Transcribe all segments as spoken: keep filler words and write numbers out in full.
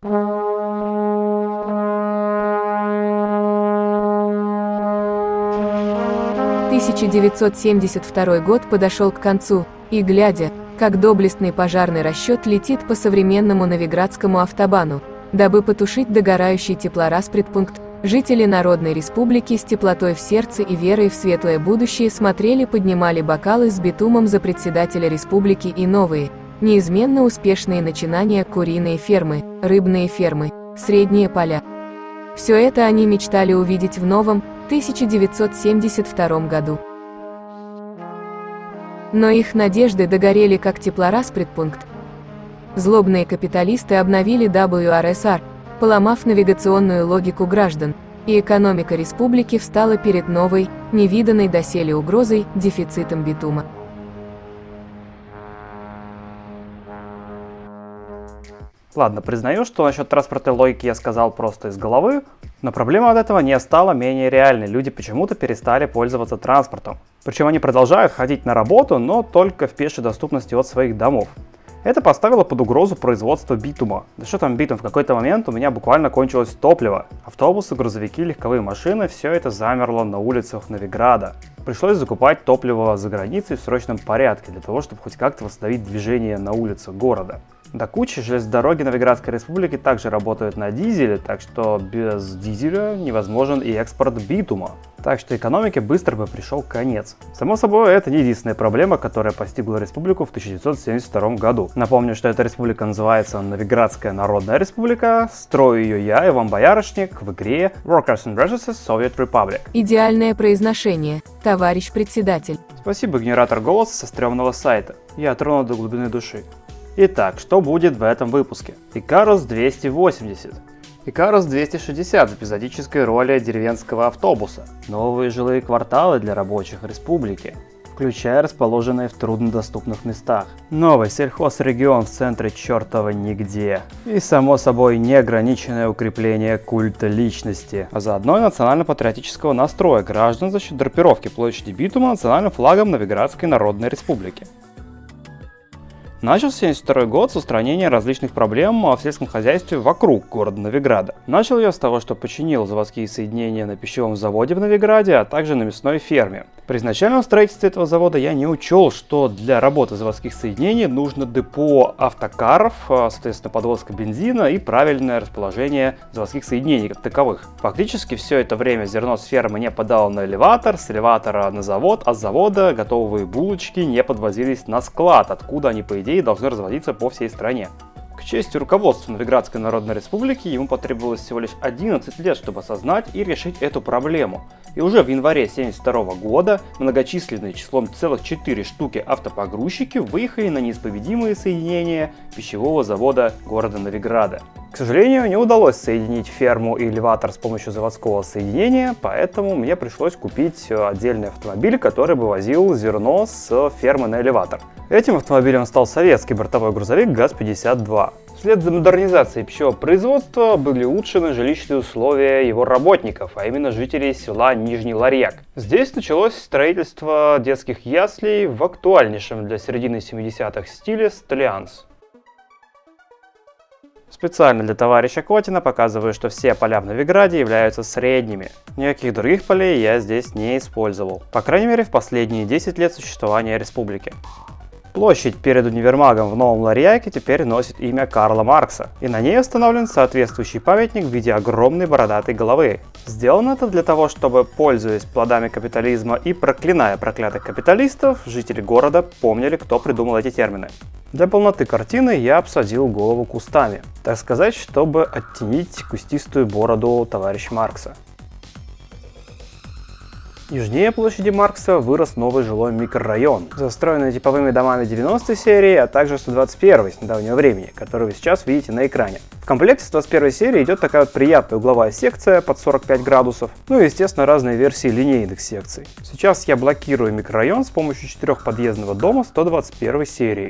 тысяча девятьсот семьдесят второй год подошел к концу, и глядя, как доблестный пожарный расчет летит по современному Новиградскому автобану, дабы потушить догорающий теплораспредпункт, жители Народной Республики с теплотой в сердце и верой в светлое будущее смотрели, поднимали бокалы с битумом за председателя республики и новые, неизменно успешные начинания: куриные фермы, рыбные фермы, средние поля. Все это они мечтали увидеть в новом тысяча девятьсот семьдесят втором году. Но их надежды догорели как теплораспредпункт. Злобные капиталисты обновили дабл ю ар эс ар, поломав навигационную логику граждан, и экономика республики встала перед новой, невиданной доселе угрозой – дефицитом битума. Ладно, признаю, что насчет транспортной логики я сказал просто из головы, но проблема от этого не стала менее реальной. Люди почему-то перестали пользоваться транспортом. Причем они продолжают ходить на работу, но только в пешей доступности от своих домов. Это поставило под угрозу производство битума. Да что там битум, в какой-то момент у меня буквально кончилось топливо. Автобусы, грузовики, легковые машины, все это замерло на улицах Новиграда. Пришлось закупать топливо за границей в срочном порядке, для того, чтобы хоть как-то восстановить движение на улицах города. До кучи железные дороги Новиградской республики также работают на дизеле, так что без дизеля невозможен и экспорт битума. Так что экономике быстро бы пришел конец. Само собой, это не единственная проблема, которая постигла республику в тысяча девятьсот семьдесят втором году. Напомню, что эта республика называется Новиградская Народная Республика, строю ее я, Иван Боярышник, в игре Workers and Resources Soviet Republic. Идеальное произношение, товарищ председатель. Спасибо, генератор голоса со стрёмного сайта. Я тронут до глубины души. Итак, что будет в этом выпуске? Икарус двести восемьдесят. Икарус двести шестьдесят в эпизодической роли деревенского автобуса. Новые жилые кварталы для рабочих республики, включая расположенные в труднодоступных местах. Новый сельхозрегион в центре чертова нигде. И, само собой, неограниченное укрепление культа личности, а заодно и национально-патриотического настроя граждан за счет драпировки площади битума национальным флагом Новиградской Народной Республики. Начался семьдесят второй год с устранения различных проблем в сельском хозяйстве вокруг города Новиграда. Начал я с того, что починил заводские соединения на пищевом заводе в Новиграде, а также на мясной ферме. При изначальном строительстве этого завода я не учел, что для работы заводских соединений нужно депо автокаров, соответственно подвозка бензина и правильное расположение заводских соединений как таковых. Фактически все это время зерно с фермы не подало на элеватор, с элеватора на завод, а с завода готовые булочки не подвозились на склад, откуда они по идее должны разводиться по всей стране. К чести руководства Новиградской Народной Республики, ему потребовалось всего лишь одиннадцать лет, чтобы осознать и решить эту проблему. И уже в январе семьдесят второго года многочисленные числом целых четыре штуки автопогрузчики выехали на неисповедимые соединения пищевого завода города Новиграда. К сожалению, не удалось соединить ферму и элеватор с помощью заводского соединения, поэтому мне пришлось купить отдельный автомобиль, который бы возил зерно с фермы на элеватор. Этим автомобилем стал советский бортовой грузовик ГАЗ пятьдесят два. Вслед за модернизацией пищевого производства были улучшены жилищные условия его работников, а именно жителей села Нижний Ларьяк. Здесь началось строительство детских яслей в актуальнейшем для середины семидесятых стиле Столианс. Специально для товарища Котина показываю, что все поля в Новиграде являются средними. Никаких других полей я здесь не использовал. По крайней мере, в последние десять лет существования республики. Площадь перед универмагом в Новом Ларьяке теперь носит имя Карла Маркса, и на ней установлен соответствующий памятник в виде огромной бородатой головы. Сделано это для того, чтобы, пользуясь плодами капитализма и проклиная проклятых капиталистов, жители города помнили, кто придумал эти термины. Для полноты картины я обсадил голову кустами, так сказать, чтобы оттенить кустистую бороду товарища Маркса. Южнее площади Маркса вырос новый жилой микрорайон, застроенный типовыми домами девяностой серии, а также сто двадцать первой с недавнего времени, которую вы сейчас видите на экране. В комплекте с двадцать первой серии идет такая вот приятная угловая секция под сорок пять градусов, ну и естественно разные версии линейных секций. Сейчас я блокирую микрорайон с помощью четырехподъездного дома сто двадцать первой серии.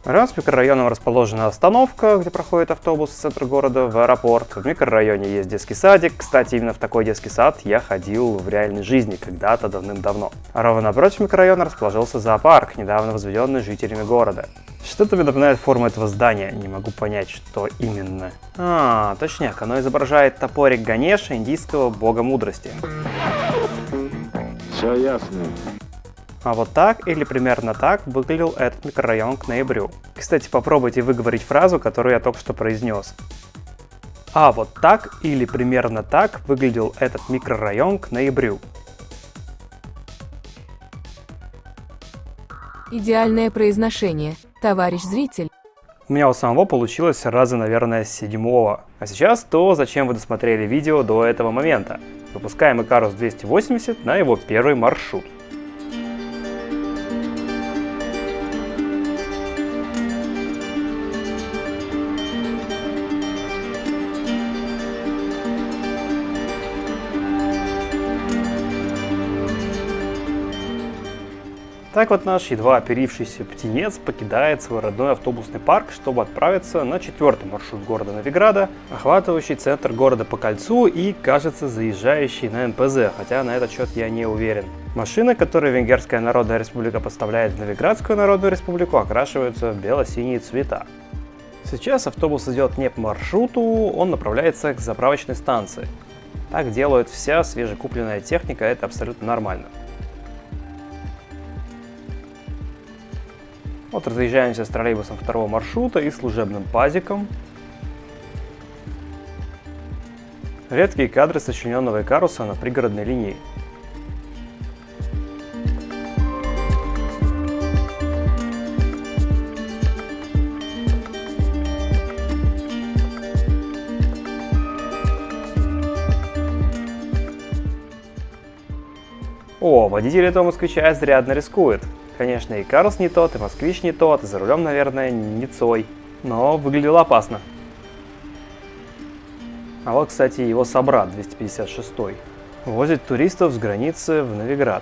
Рядом с микрорайоном расположена остановка, где проходит автобус в центр города, в аэропорт. В микрорайоне есть детский садик. Кстати, именно в такой детский сад я ходил в реальной жизни когда-то давным-давно. А ровно напротив микрорайона расположился зоопарк, недавно возведенный жителями города. Что-то мне напоминает форму этого здания, не могу понять, что именно. А, точняк, оно изображает топорик Ганеша, индийского бога мудрости. Все ясно. А вот так или примерно так выглядел этот микрорайон к ноябрю. Кстати, попробуйте выговорить фразу, которую я только что произнес. А вот так или примерно так выглядел этот микрорайон к ноябрю. Идеальное произношение, товарищ зритель. У меня у самого получилось раза, наверное, с седьмого. А сейчас то, зачем вы досмотрели видео до этого момента. Выпускаем Икарус двести восемьдесят на его первый маршрут. Так вот наш едва оперившийся птенец покидает свой родной автобусный парк, чтобы отправиться на четвертый маршрут города Новиграда, охватывающий центр города по кольцу и, кажется, заезжающий на эн пэ зэ, хотя на этот счет я не уверен. Машины, которые Венгерская Народная Республика поставляет в Новиградскую Народную Республику, окрашиваются в бело-синие цвета. Сейчас автобус идет не по маршруту, он направляется к заправочной станции. Так делает вся свежекупленная техника, это абсолютно нормально. Вот разъезжаемся с троллейбусом второго маршрута и служебным пазиком. Редкие кадры сочиненного Икаруса на пригородной линии. О, водитель этого москвича изрядно рискует. Конечно, и Икарус не тот, и москвич не тот, и за рулем, наверное, не Цой. Но выглядело опасно. А вот, кстати, его собрат двести пятьдесят шестой. Возит туристов с границы в Новиград.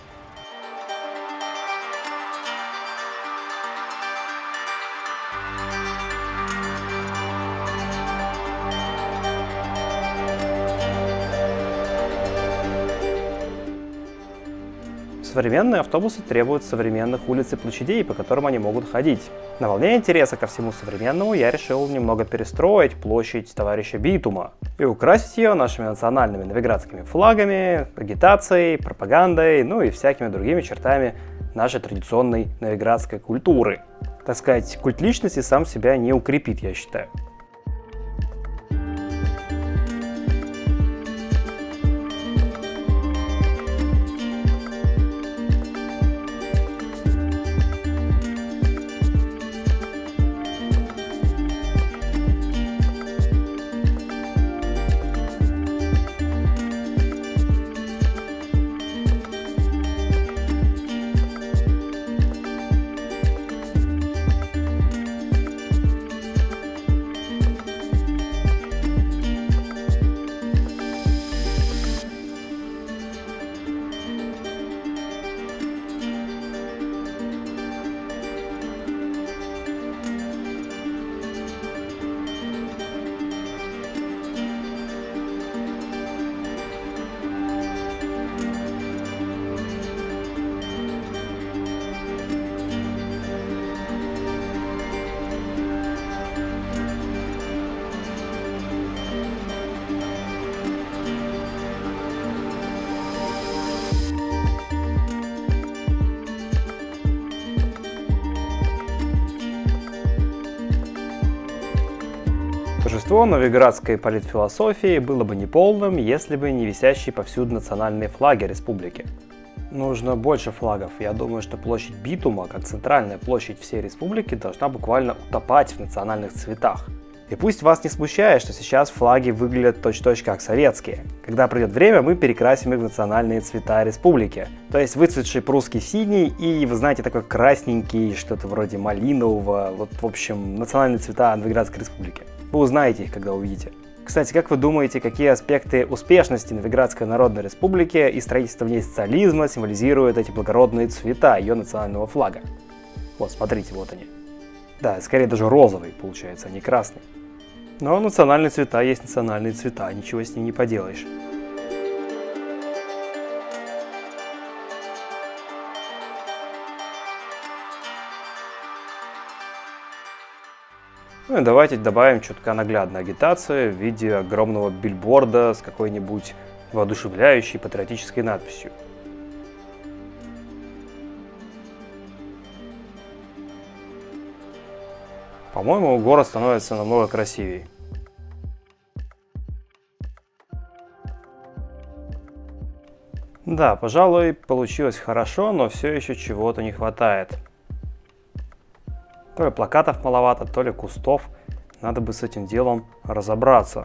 Современные автобусы требуют современных улиц и площадей, по которым они могут ходить. На волне интереса ко всему современному я решил немного перестроить площадь товарища Битума и украсить ее нашими национальными новиградскими флагами, агитацией, пропагандой, ну и всякими другими чертами нашей традиционной новиградской культуры. Так сказать, культ личности сам себя не укрепит, я считаю. Торжество новиградской политфилософии было бы неполным, если бы не висящие повсюду национальные флаги республики. Нужно больше флагов. Я думаю, что площадь Битума, как центральная площадь всей республики, должна буквально утопать в национальных цветах. И пусть вас не смущает, что сейчас флаги выглядят точь-в-точь как советские. Когда придет время, мы перекрасим их в национальные цвета республики. То есть выцветший прусский синий и, вы знаете, такой красненький, что-то вроде малинового. Вот, в общем, национальные цвета Новиградской республики. Вы узнаете их, когда увидите. Кстати, как вы думаете, какие аспекты успешности Новиградской Народной Республики и строительства в ней социализма символизируют эти благородные цвета ее национального флага? Вот, смотрите, вот они. Да, скорее даже розовый получается, а не красный. Но национальные цвета есть национальные цвета, ничего с ним не поделаешь. Ну и давайте добавим чутка наглядной агитации в виде огромного билборда с какой-нибудь воодушевляющей патриотической надписью. По-моему, город становится намного красивее. Да, пожалуй, получилось хорошо, но все еще чего-то не хватает. То ли плакатов маловато, то ли кустов. Надо бы с этим делом разобраться.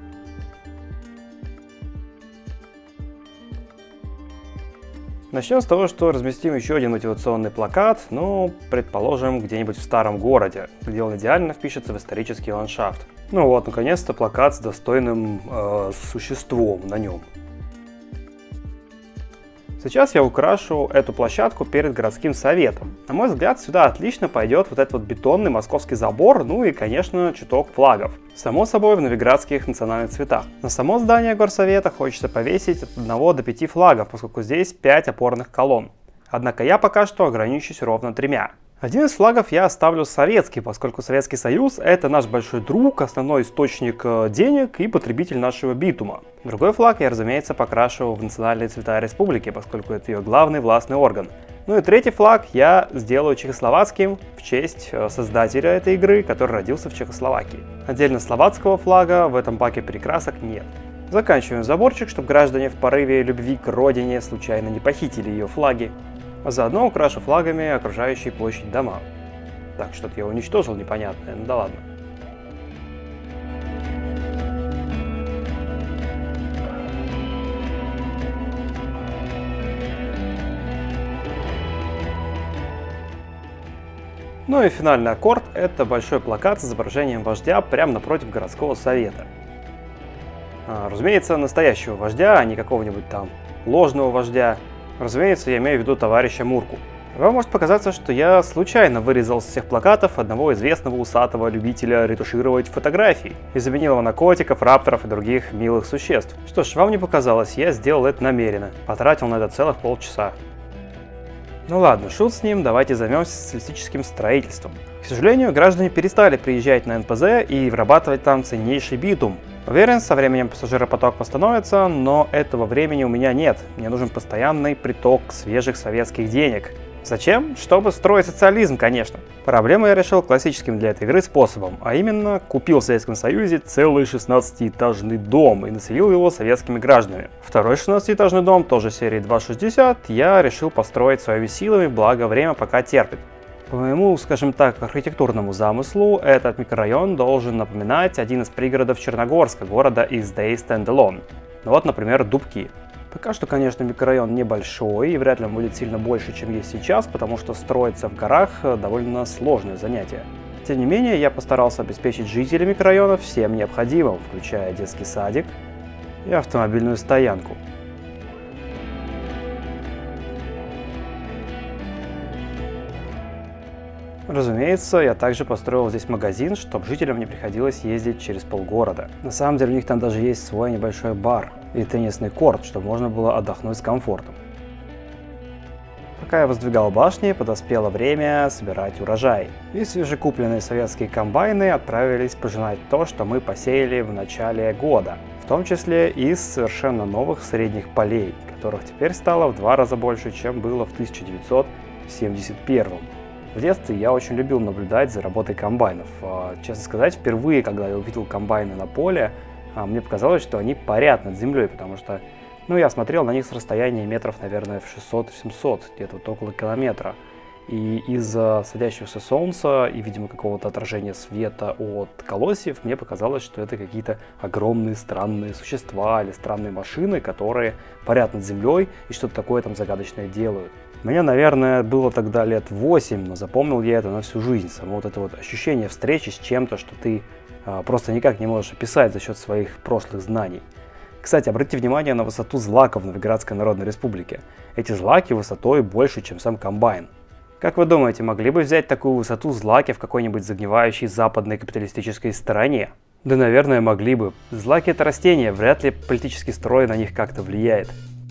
Начнем с того, что разместим еще один мотивационный плакат, ну, предположим, где-нибудь в старом городе, где он идеально впишется в исторический ландшафт. Ну вот, наконец-то плакат с достойным э, существом на нем. Сейчас я украшу эту площадку перед городским советом. На мой взгляд, сюда отлично пойдет вот этот вот бетонный московский забор, ну и, конечно, чуток флагов. Само собой, в новиградских национальных цветах. На само здание горсовета хочется повесить от одного до пяти флагов, поскольку здесь пять опорных колонн. Однако я пока что ограничусь ровно тремя. Один из флагов я оставлю советский, поскольку Советский Союз — это наш большой друг, основной источник денег и потребитель нашего битума. Другой флаг я, разумеется, покрашу в национальные цвета республики, поскольку это ее главный властный орган. Ну и третий флаг я сделаю чехословацким в честь создателя этой игры, который родился в Чехословакии. Отдельно словацкого флага в этом паке перекрасок нет. Заканчиваем заборчик, чтобы граждане в порыве любви к родине случайно не похитили ее флаги. А заодно украшу флагами окружающие площадь дома. Так, что-то я уничтожил непонятное, ну да ладно. Ну и финальный аккорд — это большой плакат с изображением вождя прямо напротив городского совета. А, разумеется, настоящего вождя, а не какого-нибудь там ложного вождя. Разумеется, я имею в виду товарища Мурку. Вам может показаться, что я случайно вырезал с всех плакатов одного известного усатого любителя ретушировать фотографии и заменил его на котиков, рапторов и других милых существ. Что ж, вам не показалось, я сделал это намеренно. Потратил на это целых полчаса. Ну ладно, шут с ним, давайте займемся социалистическим строительством. К сожалению, граждане перестали приезжать на эн пэ зэ и вырабатывать там ценнейший битум. Уверен, со временем пассажиропоток восстановится, но этого времени у меня нет. Мне нужен постоянный приток свежих советских денег. Зачем? Чтобы строить социализм, конечно. Проблему я решил классическим для этой игры способом, а именно купил в Советском Союзе целый шестнадцатиэтажный дом и населил его советскими гражданами. Второй шестнадцатиэтажный дом, тоже серии два шестьдесят, я решил построить своими силами, благо время пока терпит. По моему, скажем так, архитектурному замыслу, этот микрорайон должен напоминать один из пригородов Черногорска, города из Day Standalone. Ну вот, например, Дубки. Пока что, конечно, микрорайон небольшой и вряд ли он будет сильно больше, чем есть сейчас, потому что строиться в горах довольно сложное занятие. Тем не менее, я постарался обеспечить жителей микрорайона всем необходимым, включая детский садик и автомобильную стоянку. Разумеется, я также построил здесь магазин, чтобы жителям не приходилось ездить через полгорода. На самом деле у них там даже есть свой небольшой бар и теннисный корт, чтобы можно было отдохнуть с комфортом. Пока я воздвигал башни, подоспело время собирать урожай. И свежекупленные советские комбайны отправились пожинать то, что мы посеяли в начале года. В том числе из совершенно новых средних полей, которых теперь стало в два раза больше, чем было в тысяча девятьсот семьдесят первом. В детстве я очень любил наблюдать за работой комбайнов. Честно сказать, впервые, когда я увидел комбайны на поле, мне показалось, что они парят над землей, потому что ну, я смотрел на них с расстояния метров, наверное, в шестьсот-семьсот, где-то вот около километра. И из-за садящегося солнца и, видимо, какого-то отражения света от колосьев, мне показалось, что это какие-то огромные странные существа или странные машины, которые парят над землей и что-то такое там загадочное делают. Мне, наверное, было тогда лет восемь, но запомнил я это на всю жизнь. Само вот это вот ощущение встречи с чем-то, что ты а, просто никак не можешь описать за счет своих прошлых знаний. Кстати, обратите внимание на высоту злаков в Новиградской Народной Республике. Эти злаки высотой больше, чем сам комбайн. Как вы думаете, могли бы взять такую высоту злаки в какой-нибудь загнивающей западной капиталистической стране? Да, наверное, могли бы. Злаки — это растения, вряд ли политический строй на них как-то влияет.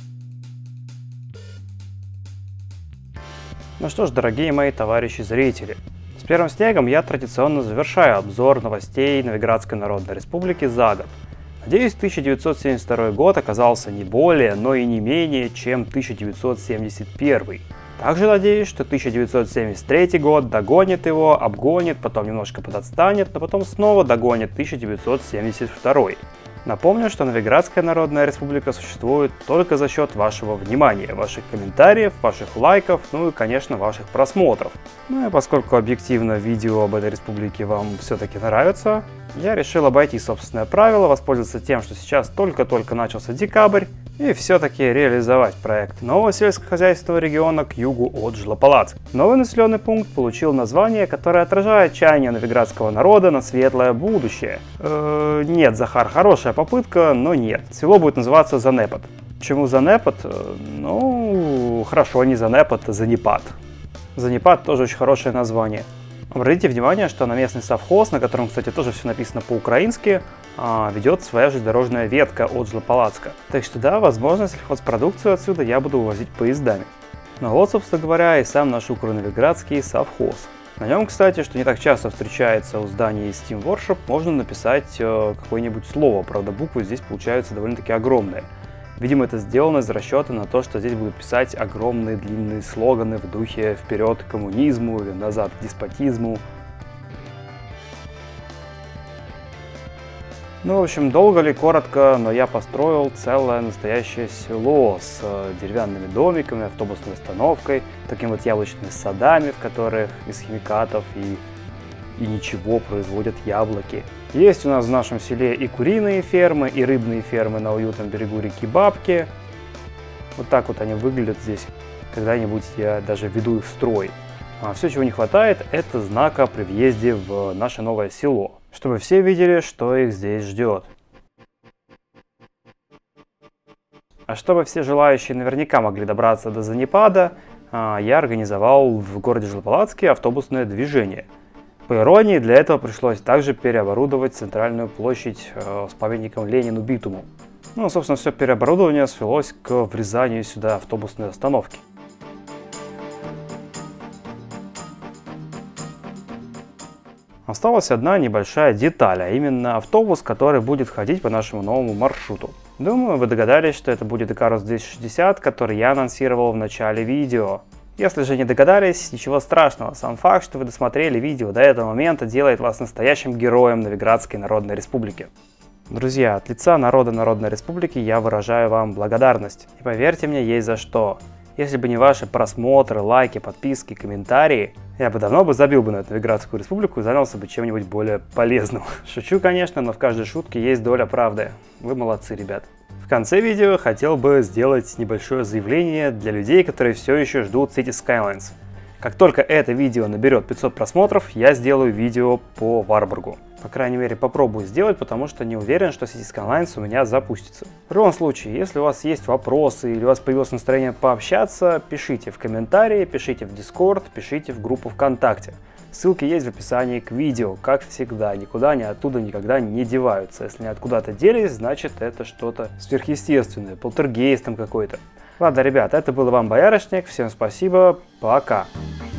Ну что ж, дорогие мои товарищи зрители, с первым снегом я традиционно завершаю обзор новостей Новиградской Народной Республики за год. Надеюсь, тысяча девятьсот семьдесят второй год оказался не более, но и не менее, чем тысяча девятьсот семьдесят первый. Также надеюсь, что тысяча девятьсот семьдесят третий год догонит его, обгонит, потом немножко подотстанет, но потом снова догонит тысяча девятьсот семьдесят второй. Напомню, что Новиградская Народная Республика существует только за счет вашего внимания, ваших комментариев, ваших лайков, ну и, конечно, ваших просмотров. Ну и поскольку объективно видео об этой республике вам все-таки нравится, я решил обойти собственное правило, воспользоваться тем, что сейчас только-только начался декабрь, и все-таки реализовать проект нового сельскохозяйственного региона к югу от Жлополацка. Новый населенный пункт получил название, которое отражает чаяние новиградского народа на светлое будущее. Э-э, нет, Захар, хорошая попытка, но нет. Село будет называться Занепад. Почему Занепад? Ну, хорошо, не Занепад, а Занепад. Занепад тоже очень хорошее название. Обратите внимание, что на местный совхоз, на котором, кстати, тоже все написано по-украински, ведет своя железнодорожная ветка от Жлополацка. Так что да, возможно, сельхозпродукцию отсюда я буду увозить поездами. Ну вот, собственно говоря, и сам наш укроновиградский совхоз. На нем, кстати, что не так часто встречается у зданий Steam Workshop, можно написать э, какое-нибудь слово, правда буквы здесь получаются довольно-таки огромные. Видимо, это сделано из расчета на то, что здесь будут писать огромные длинные слоганы в духе «Вперед к коммунизму» или «Назад к деспотизму». Ну, в общем, долго ли, коротко, но я построил целое настоящее село с деревянными домиками, автобусной остановкой, такими вот яблочными садами, в которых из химикатов и, и ничего производят яблоки. Есть у нас в нашем селе и куриные фермы, и рыбные фермы на уютном берегу реки Бабки. Вот так вот они выглядят здесь. Когда-нибудь я даже введу их в строй. А все, чего не хватает, это знака при въезде в наше новое село, чтобы все видели, что их здесь ждет. А чтобы все желающие наверняка могли добраться до Занепада, я организовал в городе Жлополацке автобусное движение. По иронии, для этого пришлось также переоборудовать центральную площадь с памятником Ленину битуму. Ну, собственно, все переоборудование свелось к врезанию сюда автобусной остановки. Осталась одна небольшая деталь, а именно автобус, который будет ходить по нашему новому маршруту. Думаю, вы догадались, что это будет Икарус двести шестьдесят, который я анонсировал в начале видео. Если же не догадались, ничего страшного, сам факт, что вы досмотрели видео до этого момента, делает вас настоящим героем Новиградской Народной Республики. Друзья, от лица народа Народной Республики я выражаю вам благодарность. И поверьте мне, есть за что. Если бы не ваши просмотры, лайки, подписки, комментарии, я бы давно бы забил бы на эту Новиградскую Республику и занялся бы чем-нибудь более полезным. Шучу, конечно, но в каждой шутке есть доля правды. Вы молодцы, ребят. В конце видео хотел бы сделать небольшое заявление для людей, которые все еще ждут Cities Skylines. Как только это видео наберет пятьсот просмотров, я сделаю видео по Варбургу. По крайней мере, попробую сделать, потому что не уверен, что Cities Skylines у меня запустится. В любом случае, если у вас есть вопросы или у вас появилось настроение пообщаться, пишите в комментарии, пишите в Discord, пишите в группу ВКонтакте. Ссылки есть в описании к видео, как всегда, никуда они оттуда никогда не деваются. Если они откуда-то делись, значит это что-то сверхъестественное, полтергейст там какой-то. Ладно, ребят, это был Иван Боярышник, всем спасибо, пока.